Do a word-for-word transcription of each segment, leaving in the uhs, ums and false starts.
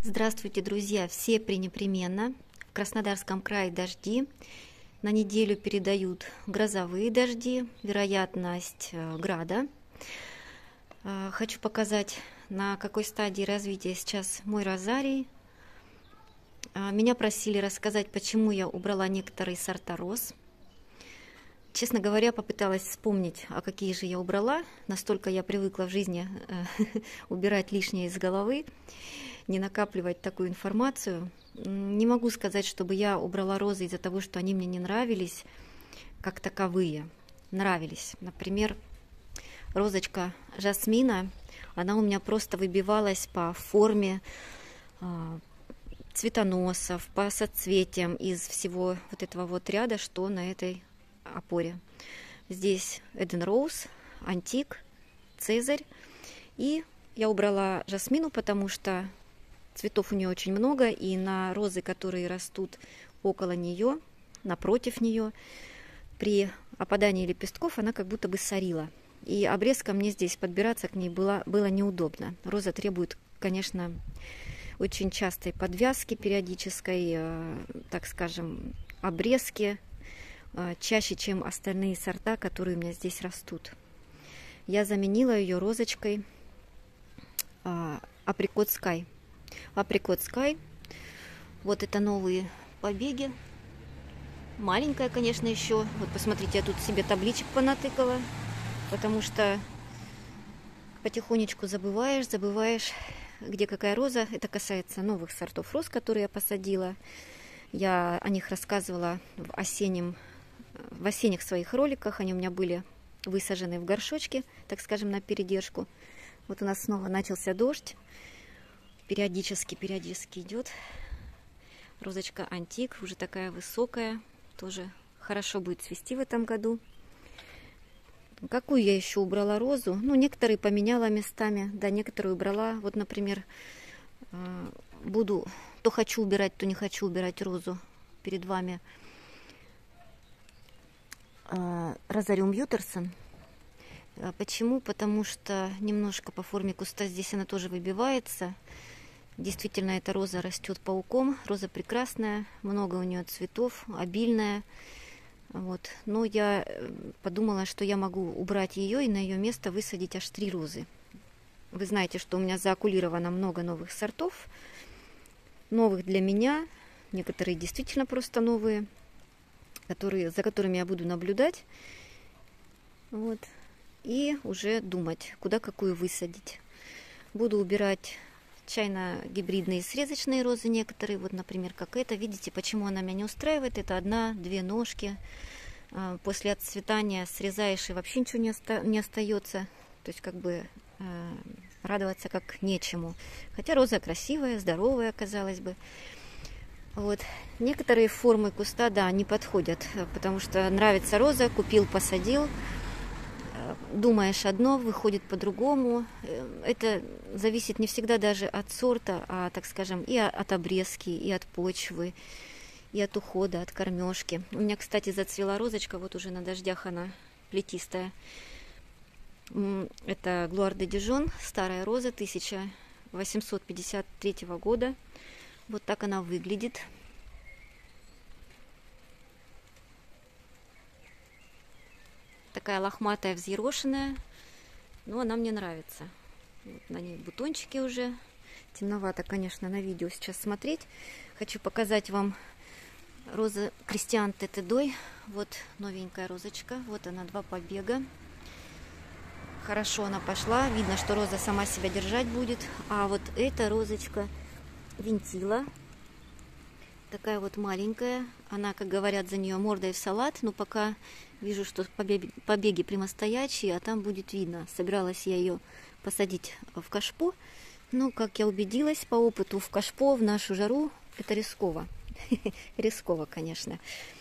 Здравствуйте, друзья! Все пренепременно. В Краснодарском крае дожди. На неделю передают грозовые дожди, вероятность э, града. Э, хочу показать, на какой стадии развития сейчас мой розарий. Э, меня просили рассказать, почему я убрала некоторые сорта роз. Честно говоря, попыталась вспомнить, а какие же я убрала. Настолько я привыкла в жизни э, убирать лишнее из головы, не накапливать такую информацию. Не могу сказать, чтобы я убрала розы из-за того, что они мне не нравились, как таковые. Нравились. Например, розочка жасмина, она у меня просто выбивалась по форме э, цветоносов, по соцветиям из всего вот этого вот ряда, что на этой опоре. Здесь Эден Роуз, Антик, Цезарь. И я убрала жасмину, потому что цветов у нее очень много, и на розы, которые растут около нее, напротив нее, при опадании лепестков она как будто бы сорила. И обрезка мне здесь подбираться к ней было, было неудобно. Роза требует, конечно, очень частой подвязки периодической, э, так скажем, обрезки, э, чаще, чем остальные сорта, которые у меня здесь растут. Я заменила ее розочкой э, Apricot Sky. Apricot Sky. Вот это новые побеги. Маленькая, конечно, еще. Вот посмотрите, я тут себе табличек понатыкала, потому что потихонечку забываешь, забываешь, где какая роза. Это касается новых сортов роз, которые я посадила. Я о них рассказывала в, осеннем, в осенних своих роликах. Они у меня были высажены в горшочке, так скажем, на передержку. Вот у нас снова начался дождь. Периодически, периодически идет. Розочка Антик, уже такая высокая. Тоже хорошо будет цвести в этом году. Какую я еще убрала розу? Ну, некоторые поменяла местами, да, некоторые убрала. Вот, например, буду, то хочу убирать, то не хочу убирать розу перед вами. Розариум Ютерсон. Почему? Потому что немножко по форме куста здесь она тоже выбивается. Действительно, эта роза растет пауком. Роза прекрасная, много у нее цветов, обильная. Вот. Но я подумала, что я могу убрать ее и на ее место высадить аж три розы. Вы знаете, что у меня заокулировано много новых сортов. Новых для меня. Некоторые действительно просто новые, которые, за которыми я буду наблюдать. Вот. И уже думать, куда какую высадить. Буду убирать чайно-гибридные срезочные розы некоторые. Вот, например, как это. Видите, почему она меня не устраивает? Это одна-две ножки. После отцветания срезаешь, и вообще ничего не, оста не остается. То есть, как бы э, радоваться как нечему. Хотя роза красивая, здоровая, казалось бы. Вот. Некоторые формы куста, да, не подходят, потому что нравится роза, купил, посадил. Думаешь одно, выходит по-другому. Это зависит не всегда даже от сорта, а, так скажем, и от обрезки, и от почвы, и от ухода, от кормежки. У меня, кстати, зацвела розочка, вот уже на дождях она плетистая. Это Gloire de Dijon, старая роза тысяча восемьсот пятьдесят третьего года. Вот так она выглядит. Такая лохматая, взъерошенная, но она мне нравится. Вот на ней бутончики уже. Темновато, конечно, на видео сейчас смотреть. Хочу показать вам роза Кристиан Тетедой. Вот новенькая розочка. Вот она, два побега. Хорошо она пошла. Видно, что роза сама себя держать будет. А вот эта розочка Винтила. Такая вот маленькая. Она, как говорят, за нее мордой в салат. Но пока вижу, что побеги, побеги прямостоячие, а там будет видно. Собиралась я ее посадить в кашпо. Но, как я убедилась по опыту, в кашпо в нашу жару это рисково. Рисково, конечно.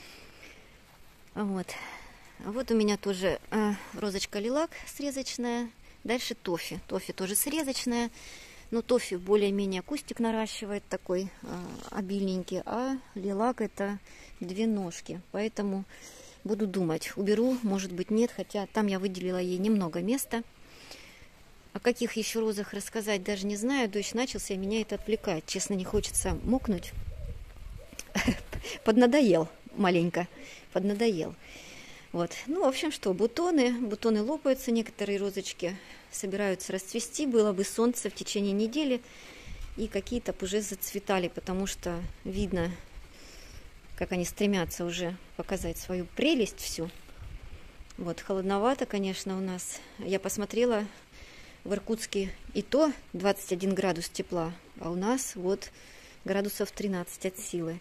Вот. Вот у меня тоже э, розочка лилак срезочная. Дальше тофи. Тофи тоже срезочная. Но тофи более-менее кустик наращивает такой э, обильненький, а лилак это две ножки. Поэтому буду думать, уберу, может быть нет, хотя там я выделила ей немного места. О каких еще розах рассказать даже не знаю. Дождь начался, и меня это отвлекает. Честно, не хочется мокнуть. Поднадоел маленько. Поднадоел. Вот. Ну, в общем, что, бутоны. Бутоны лопаются, некоторые розочки собираются расцвести. Было бы солнце в течение недели, и какие-то уже зацветали, потому что видно, как они стремятся уже показать свою прелесть всю. Вот, холодновато, конечно, у нас. Я посмотрела, в Иркутске и то двадцать один градус тепла, а у нас вот градусов тринадцать от силы.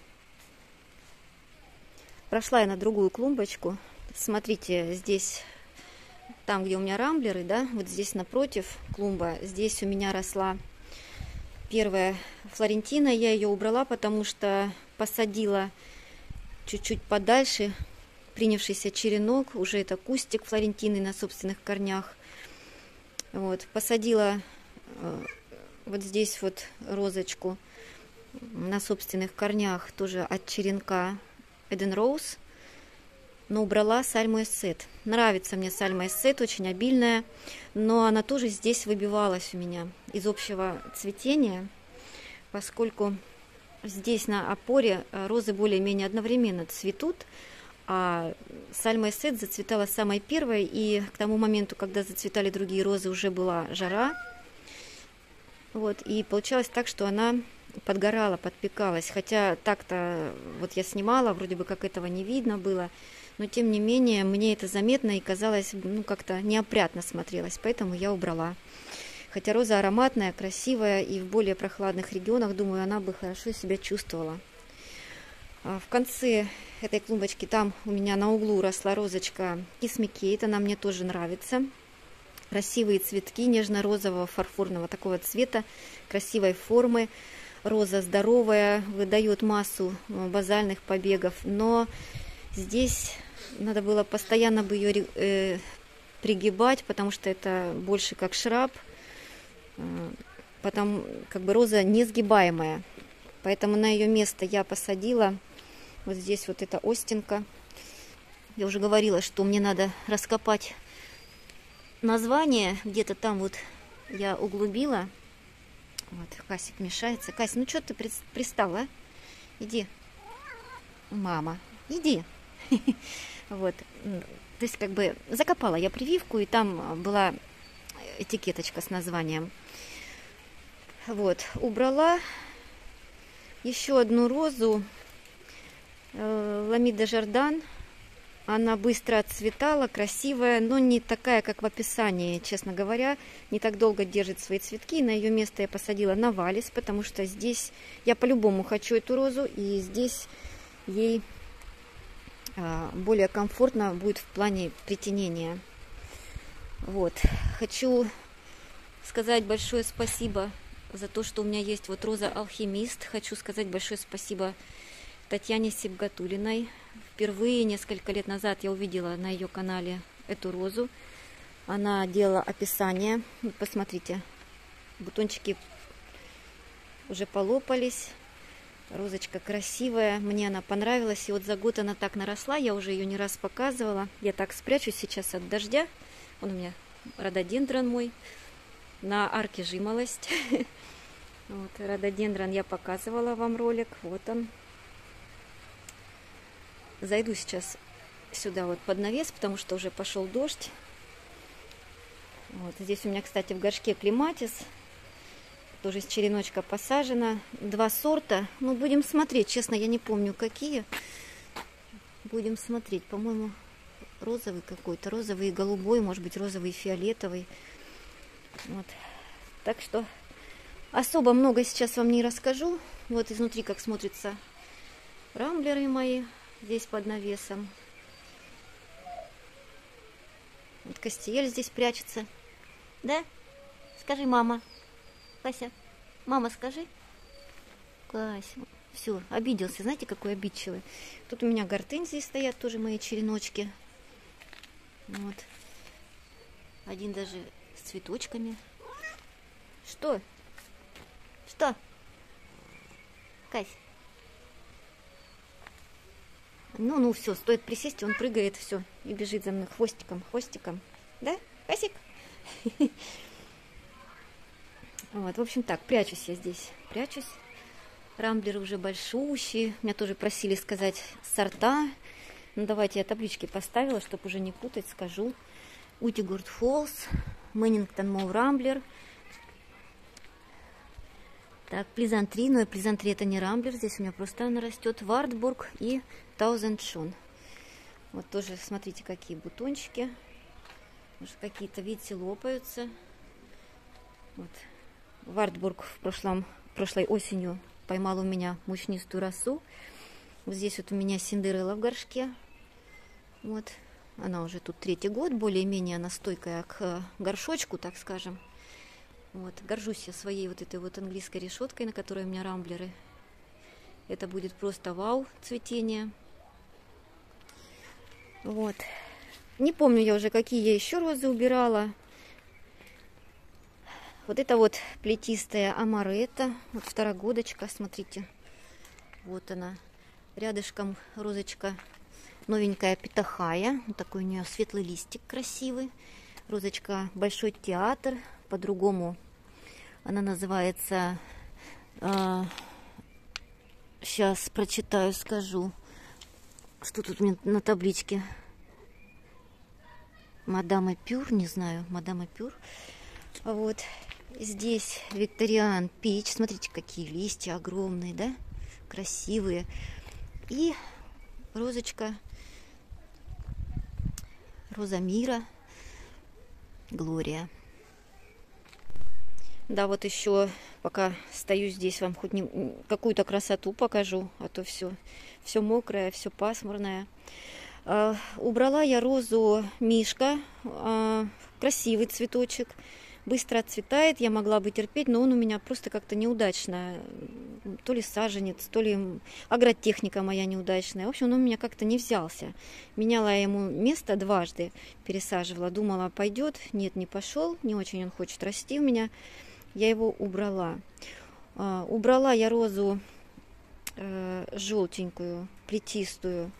Прошла я на другую клумбочку. Смотрите, здесь, там, где у меня рамблеры, да, вот здесь напротив клумба, здесь у меня росла первая Флорентина. Я ее убрала, потому что посадила чуть-чуть подальше принявшийся черенок, уже это кустик Флорентины на собственных корнях. Вот, посадила э, вот здесь вот розочку на собственных корнях, тоже от черенка Eden Rose, но убрала Сальму Эссет. Нравится мне Сальма Эссет, очень обильная, но она тоже здесь выбивалась у меня из общего цветения, поскольку здесь на опоре розы более-менее одновременно цветут, а Сальма Эссет зацветала самой первой, и к тому моменту, когда зацветали другие розы, уже была жара. Вот, и получалось так, что она подгорала, подпекалась. Хотя так-то вот я снимала, вроде бы как этого не видно было, но тем не менее мне это заметно и казалось, ну, как-то неопрятно смотрелось, поэтому я убрала. Хотя роза ароматная, красивая, и в более прохладных регионах, думаю, она бы хорошо себя чувствовала. В конце этой клумбочки, там у меня на углу росла розочка Kiss Me Kate, она мне тоже нравится. Красивые цветки нежно-розового фарфорного такого цвета, красивой формы. Роза здоровая, выдает массу базальных побегов, но здесь надо было постоянно бы ее э, пригибать, потому что это больше как шраб, э, потом как бы роза несгибаемая. Поэтому на ее место я посадила вот здесь вот эта остинка. Я уже говорила, что мне надо раскопать название. Где-то там вот я углубила. Вот, Касик мешается. Кась, ну что ты пристала? Иди. Мама, иди. Вот. То есть как бы закопала я прививку, и там была этикеточка с названием. Вот. Убрала еще одну розу. Ламида Жардан. Она быстро отцветала, красивая, но не такая, как в описании, честно говоря. Не так долго держит свои цветки. На ее место я посадила Навалис, потому что здесь я по-любому хочу эту розу, и здесь ей более комфортно будет в плане притенения. Вот. Хочу сказать большое спасибо за то, что у меня есть вот роза Алхимист. Хочу сказать большое спасибо Татьяне Сибгатулиной. Впервые несколько лет назад я увидела на ее канале эту розу. Она делала описание. Посмотрите, бутончики уже полопались. Розочка красивая, мне она понравилась. И вот за год она так наросла, я уже ее не раз показывала. Я так спрячусь сейчас от дождя. Он у меня рододендрон мой. На арке жимолость. Вот, рододендрон я показывала вам ролик. Вот он. Зайду сейчас сюда вот под навес, потому что уже пошел дождь. Вот здесь у меня, кстати, в горшке клематис. Тоже из череночка посажена. Два сорта. Ну, будем смотреть. Честно, я не помню, какие. Будем смотреть. По-моему, розовый какой-то. Розовый и голубой. Может быть, розовый и фиолетовый. Вот. Так что особо много сейчас вам не расскажу. Вот изнутри как смотрятся рамблеры мои. Здесь под навесом. Вот Кастиель здесь прячется. Да? Скажи, мама. Кася, мама, скажи. Кася. Все, обиделся. Знаете, какой обидчивый. Тут у меня гортензии стоят, тоже мои череночки. Вот. Один даже с цветочками. Что? Что? Кась. Ну, ну, все, стоит присесть, он прыгает, все, и бежит за мной хвостиком, хвостиком. Да, Касик? Вот, в общем так, прячусь я здесь, прячусь. Рамблеры уже большущие. Меня тоже просили сказать сорта. Ну, давайте я таблички поставила, чтобы уже не путать, скажу. Утигурд Фоллс, Мэнингтон Моу Рамблер. Так, Плезантри, но Плезантри это не Рамблер, здесь у меня просто она растет. Вартбург и Таузенд Шон. Вот тоже, смотрите, какие бутончики. Может, какие-то, видите, лопаются. Вот. Вартбург в прошлом, прошлой осенью поймал у меня мучнистую росу. Вот здесь вот у меня Синдерелла в горшке. Вот. Она уже тут третий год, более-менее она стойкая к горшочку, так скажем. Вот. Горжусь я своей вот этой вот английской решеткой, на которой у меня рамблеры. Это будет просто вау цветение. Вот. Не помню я уже, какие я еще розы убирала. Вот это вот плетистая амаретта, вот второгодочка, смотрите. Вот она. Рядышком розочка новенькая питахая. Вот такой у нее светлый листик красивый. Розочка Большой театр. По-другому она называется. Э, сейчас прочитаю, скажу. Что тут у меня на табличке? Мадам Пюр, не знаю, Мадам Пюр. Вот здесь Викториан Пич. Смотрите, какие листья огромные, да? Красивые. И розочка Роза Мира Глория. Да, вот еще пока стою здесь, вам хоть не какую-то красоту покажу, а то все, все мокрое, все пасмурное. Uh, убрала я розу Мишка, uh, красивый цветочек, быстро отцветает, я могла бы терпеть, но он у меня просто как-то неудачно, то ли саженец, то ли агротехника моя неудачная, в общем, он у меня как-то не взялся. Меняла я ему место дважды, пересаживала, думала, пойдет, нет, не пошел, не очень он хочет расти у меня, я его убрала. Uh, убрала я розу uh, желтенькую, плетистую,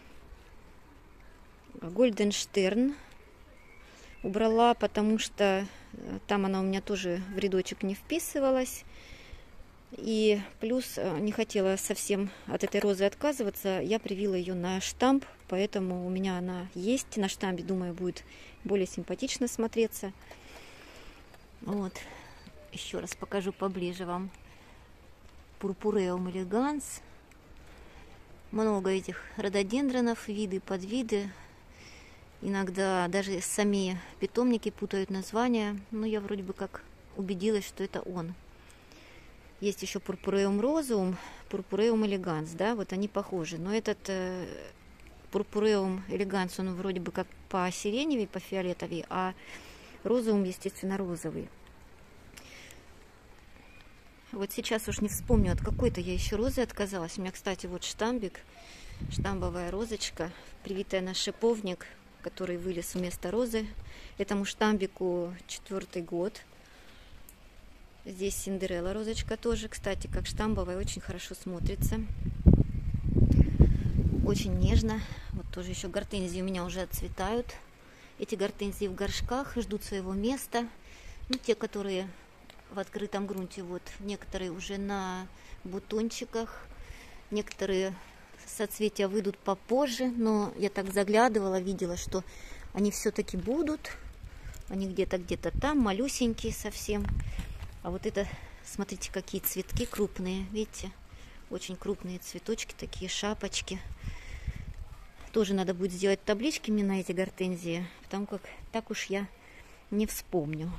Гольденштерн. Убрала, потому что там она у меня тоже в рядочек не вписывалась. И плюс не хотела совсем от этой розы отказываться. Я привила ее на штамп, поэтому у меня она есть. На штампе, думаю, будет более симпатично смотреться. Вот. Еще раз покажу поближе вам. Пурпуреум элеганс. Много этих рододендронов, виды, подвиды. Иногда даже сами питомники путают названия, но я вроде бы как убедилась, что это он. Есть еще Пурпуреум розуум, Пурпуреум элеганс, да, вот они похожи. Но этот э, Пурпуреум элеганс, он вроде бы как по сиреневей, по фиолетовей, а розуум, естественно, розовый. Вот сейчас уж не вспомню, от какой-то я еще розы отказалась. У меня, кстати, вот штамбик, штамбовая розочка, привитая на шиповник, который вылез вместо розы. Этому штамбику четвертый год. Здесь Синдерелла розочка тоже, кстати, как штамбовая, очень хорошо смотрится. Очень нежно. Вот тоже еще гортензии у меня уже отцветают. Эти гортензии в горшках ждут своего места. Ну, те, которые в открытом грунте, вот некоторые уже на бутончиках, некоторые соцветия выйдут попозже, но я так заглядывала, видела, что они все-таки будут. Они где-то где-то там, малюсенькие совсем. А вот это, смотрите, какие цветки крупные, видите? Очень крупные цветочки, такие шапочки. Тоже надо будет сделать таблички мне на эти гортензии, потому как так уж я не вспомню.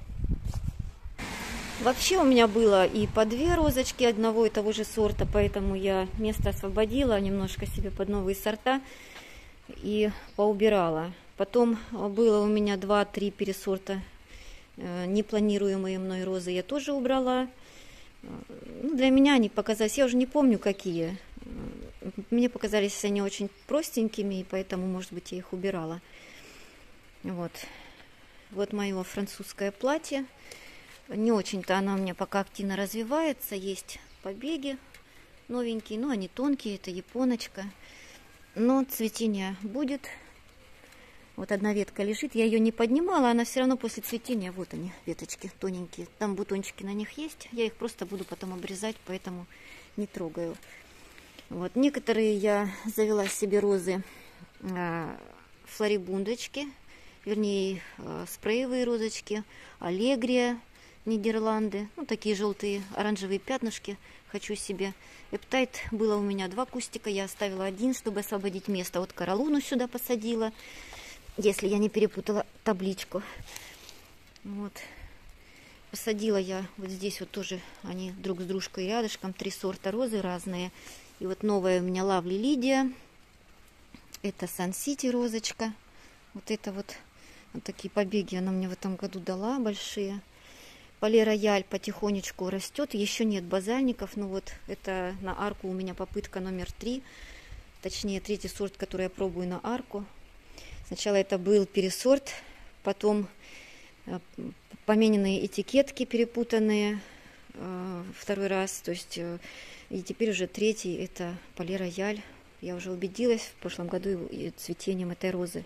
Вообще у меня было и по две розочки одного и того же сорта, поэтому я место освободила немножко себе под новые сорта и поубирала. Потом было у меня два-три пересорта непланируемые мной розы, я тоже убрала. Ну, для меня они показались, я уже не помню какие. Мне показались они очень простенькими, и поэтому, может быть, я их убирала. Вот, вот мое французское платье. Не очень-то она у меня пока активно развивается. Есть побеги новенькие, но они тонкие, это японочка. Но цветение будет. Вот одна ветка лежит, я ее не поднимала, она все равно после цветения, вот они, веточки тоненькие, там бутончики на них есть, я их просто буду потом обрезать, поэтому не трогаю. Вот, некоторые я завела себе розы э, флорибундочки, вернее, э, спреевые розочки, аллегрия, Нидерланды, ну, такие желтые оранжевые пятнышки хочу себе. Эптайт было у меня два кустика, я оставила один, чтобы освободить место. Вот коралуну сюда посадила, если я не перепутала табличку. Вот. Посадила я вот здесь вот тоже, они друг с дружкой рядышком, три сорта розы разные. И вот новая у меня Лавли Лидия, это Сан-Сити розочка. Вот это вот, вот такие побеги она мне в этом году дала, большие. Пале Рояль потихонечку растет, еще нет базальников, но вот это на арку у меня попытка номер три, точнее третий сорт, который я пробую на арку. Сначала это был пересорт, потом помененные этикетки перепутанные э, второй раз, то есть э, и теперь уже третий это Пале Рояль. Я уже убедилась в прошлом году и цветением этой розы.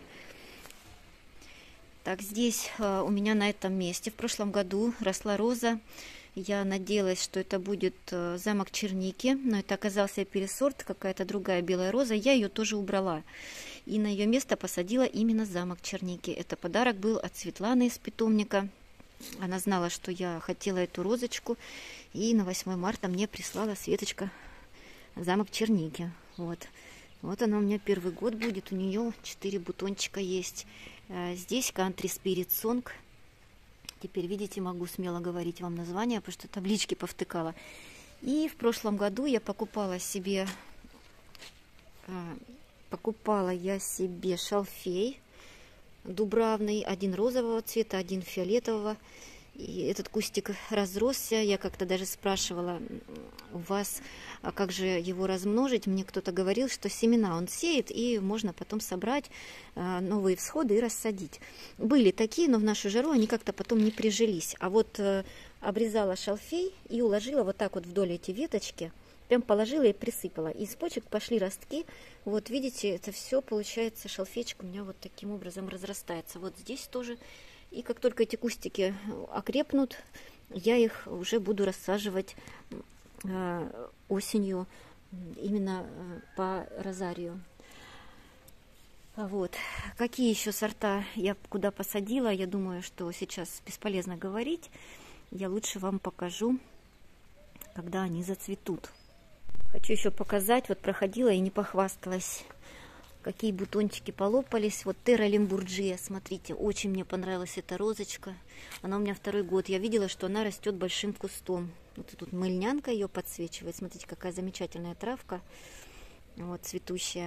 Так, здесь э, у меня на этом месте в прошлом году росла роза. Я надеялась, что это будет э, замок черники, но это оказался пересорт, какая-то другая белая роза. Я ее тоже убрала. И на ее место посадила именно замок черники. Это подарок был от Светланы из питомника. Она знала, что я хотела эту розочку. И на восьмое марта мне прислала Светочка замок черники. Вот. Вот она у меня первый год будет. У нее четыре бутончика есть. Здесь Country Spirit Song. Теперь, видите, могу смело говорить вам название, потому что таблички повтыкала. И в прошлом году я покупала себе, покупала я себе шалфей дубравный, один розового цвета, один фиолетового. И этот кустик разросся. Я как-то даже спрашивала у вас, а как же его размножить. Мне кто-то говорил, что семена он сеет, и можно потом собрать новые всходы и рассадить. Были такие, но в нашу жару они как-то потом не прижились. А вот обрезала шалфей и уложила вот так вот вдоль эти веточки. Прям положила и присыпала. Из почек пошли ростки. Вот видите, это все получается, шалфейчик у меня вот таким образом разрастается. Вот здесь тоже. И как только эти кустики окрепнут, я их уже буду рассаживать э, осенью именно э, по розарию. Вот. Какие еще сорта я куда посадила, я думаю, что сейчас бесполезно говорить. Я лучше вам покажу, когда они зацветут. Хочу еще показать, вот проходила и не похвасталась, какие бутончики полопались. Вот Терра Лимбурджия, смотрите, очень мне понравилась эта розочка. Она у меня второй год. Я видела, что она растет большим кустом. Вот тут мыльнянка ее подсвечивает. Смотрите, какая замечательная травка. Вот, цветущая.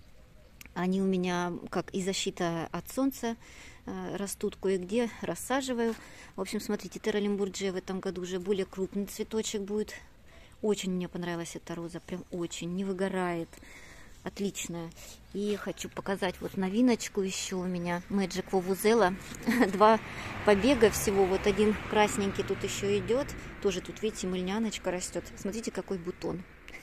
Они у меня, как и защита от солнца, растут кое-где, рассаживаю. В общем, смотрите, Терра Лимбурджия в этом году уже более крупный цветочек будет. Очень мне понравилась эта роза, прям очень, не выгорает. Отличная. И хочу показать вот новиночку еще у меня. Magic Vuvuzela. Два побега всего. Вот один красненький тут еще идет. Тоже тут, видите, мыльняночка растет. Смотрите, какой бутон.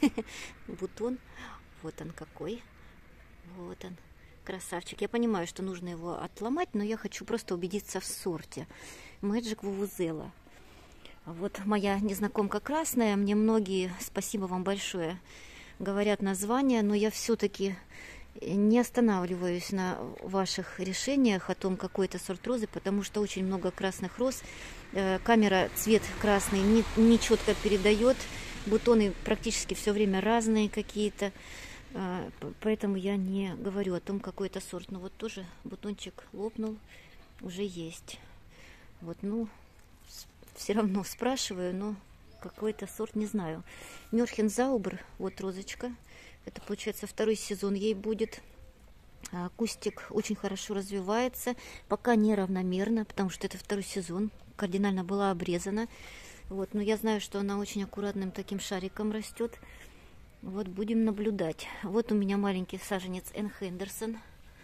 Бутон. Вот он какой. Вот он. Красавчик. Я понимаю, что нужно его отломать, но я хочу просто убедиться в сорте. Magic Vuvuzela. Вот моя незнакомка красная. Мне многие, спасибо вам большое, говорят названия, но я все-таки не останавливаюсь на ваших решениях о том, какой это сорт розы, потому что очень много красных роз. Камера цвет красный не, не четко передает, бутоны практически все время разные какие-то, поэтому я не говорю о том, какой это сорт. Но вот тоже бутончик лопнул, уже есть. Вот, ну, все равно спрашиваю, но какой-то сорт, не знаю. Мёрхензаубр, вот розочка. Это, получается, второй сезон ей будет. Кустик очень хорошо развивается. Пока неравномерно, потому что это второй сезон. Кардинально была обрезана. Вот, но я знаю, что она очень аккуратным таким шариком растет. Вот, будем наблюдать. Вот у меня маленький саженец Энн Хендерсон.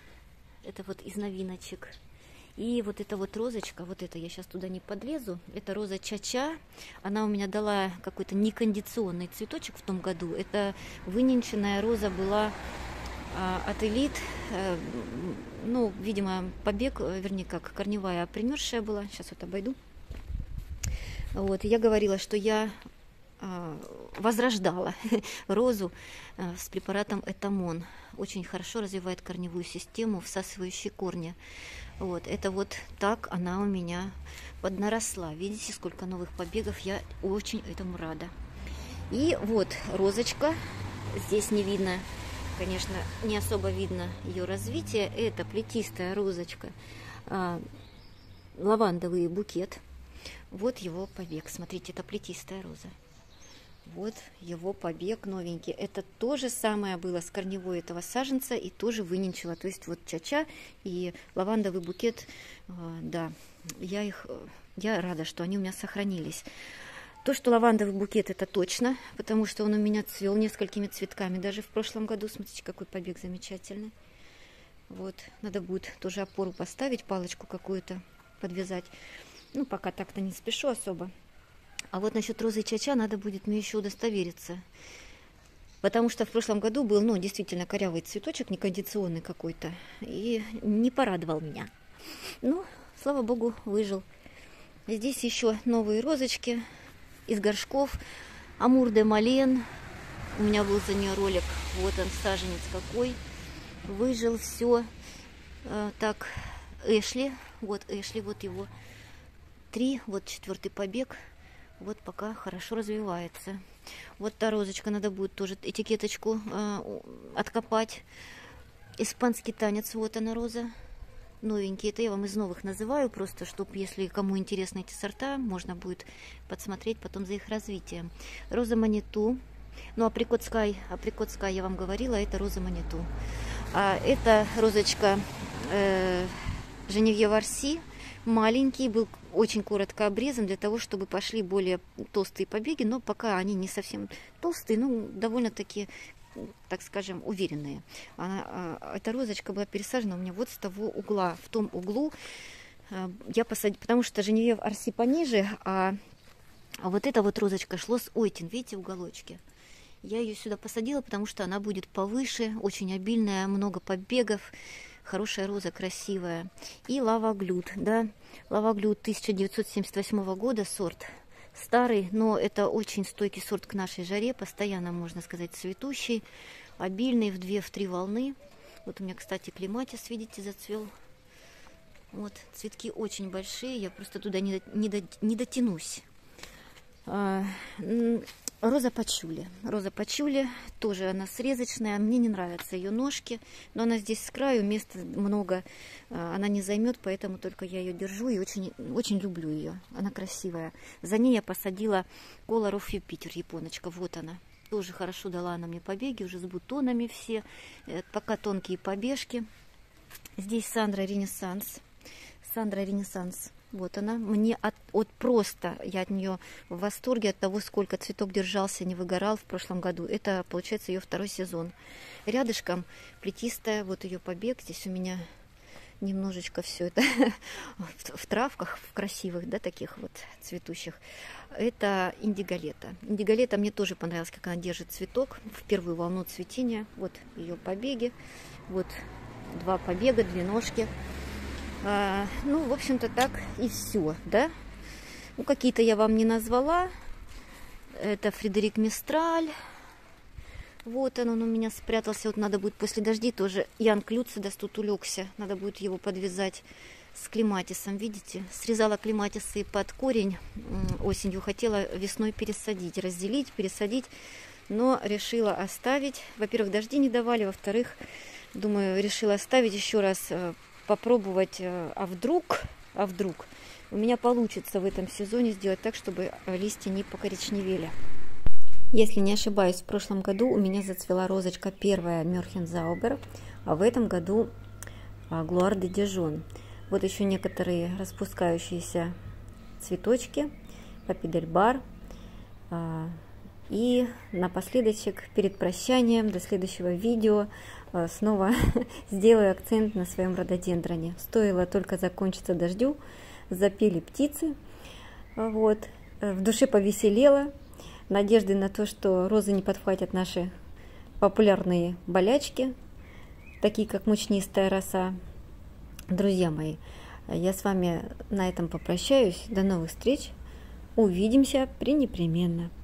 Это вот из новиночек. И вот эта вот розочка, вот это я сейчас туда не подлезу, это роза Чача. Она у меня дала какой-то некондиционный цветочек в том году. Это выненченная роза была от элит. Ну, видимо, побег, вернее, как корневая примерзшая была. Сейчас вот обойду. Вот, я говорила, что я возрождала розу с препаратом Этамон. Очень хорошо развивает корневую систему, всасывающие корни. Вот, это вот так она у меня поднаросла. Видите, сколько новых побегов. Я очень этому рада. И вот розочка. Здесь не видно, конечно, не особо видно ее развитие. Это плетистая розочка. Лавандовый букет. Вот его побег. Смотрите, это плетистая роза. Вот его побег новенький. Это то же самое было с корневой этого саженца и тоже выненчила. То есть вот чача и лавандовый букет, да, я их, я рада, что они у меня сохранились. То, что лавандовый букет, это точно, потому что он у меня цвел несколькими цветками. Даже в прошлом году, смотрите, какой побег замечательный. Вот, надо будет тоже опору поставить, палочку какую-то подвязать. Ну, пока так-то не спешу особо. А вот насчет розы чача надо будет мне еще удостовериться. Потому что в прошлом году был, ну, действительно корявый цветочек, некондиционный какой-то. И не порадовал меня. Ну, слава богу, выжил. Здесь еще новые розочки из горшков. Амур де Мален. У меня был за нее ролик. Вот он, саженец какой. Выжил, все. Так, Эшли. Вот Эшли, вот его. Три, вот четвертый побег. Вот пока хорошо развивается. Вот та розочка, надо будет тоже этикеточку э, откопать. Испанский танец, вот она роза. Новенькие, это я вам из новых называю, просто чтобы, если кому интересны эти сорта, можно будет подсмотреть потом за их развитием. Роза Маниту. Ну, априкот скай, априкот скай, я вам говорила, это роза Маниту. А это розочка э, Женевьев Арси. Маленький, был очень коротко обрезан для того, чтобы пошли более толстые побеги, но пока они не совсем толстые, ну, довольно-таки, так скажем, уверенные. Она, эта розочка была пересажена у меня вот с того угла, в том углу я посадила, потому что Женевьев Арси пониже, а, а вот эта вот розочка шло с Ойтин, видите, уголочки. Я ее сюда посадила, потому что она будет повыше, очень обильная, много побегов. Хорошая роза, красивая. И лаваглют, да. Лаваглют тысяча девятьсот семьдесят восьмого года, сорт старый, но это очень стойкий сорт к нашей жаре, постоянно, можно сказать, цветущий, обильный, в две-три волны. Вот у меня, кстати, клематис, видите, зацвел. Вот, цветки очень большие, я просто туда не, не, не дотянусь. А, роза пачули. Роза пачули, тоже она срезочная. Мне не нравятся ее ножки, но она здесь с краю, места много она не займет, поэтому только я ее держу и очень, очень люблю ее. Она красивая. За ней я посадила Color of Jupiter, японочка. Вот она. Тоже хорошо дала она мне побеги, уже с бутонами все. Пока тонкие побежки. Здесь Сандра Ренессанс. Сандра Ренессанс. Вот она. Мне от, от просто, я от нее в восторге от того, сколько цветок держался, не выгорал в прошлом году. Это, получается, ее второй сезон. Рядышком плетистая, вот ее побег. Здесь у меня немножечко все это в, в травках, в красивых, да, таких вот цветущих. Это индиголета. Индиголета мне тоже понравилось, как она держит цветок в первую волну цветения. Вот ее побеги. Вот два побега, две ножки. А, ну, в общем-то, так и все, да. Ну, какие-то я вам не назвала. Это Фредерик Мистраль. Вот он, он у меня спрятался. Вот надо будет после дождей тоже. Ян Клюцидас тут улегся. Надо будет его подвязать с клематисом. Видите? Срезала клематисы под корень осенью. Хотела весной пересадить, разделить, пересадить. Но решила оставить. Во-первых, дожди не давали. Во-вторых, думаю, решила оставить еще раз, попробовать, а вдруг, а вдруг у меня получится в этом сезоне сделать так, чтобы листья не покоричневели. Если не ошибаюсь, в прошлом году у меня зацвела розочка первая Мёрхензаубер, а в этом году Глуар де Дижон. Вот еще некоторые распускающиеся цветочки, Папидельбар. И напоследочек, перед прощанием, до следующего видео, снова сделаю акцент на своем рододендроне. Стоило только закончиться дождю, запели птицы, вот, в душе повеселело, надежды на то, что розы не подхватят наши популярные болячки, такие как мучнистая роса. Друзья мои, я с вами на этом попрощаюсь. До новых встреч. Увидимся пренепременно.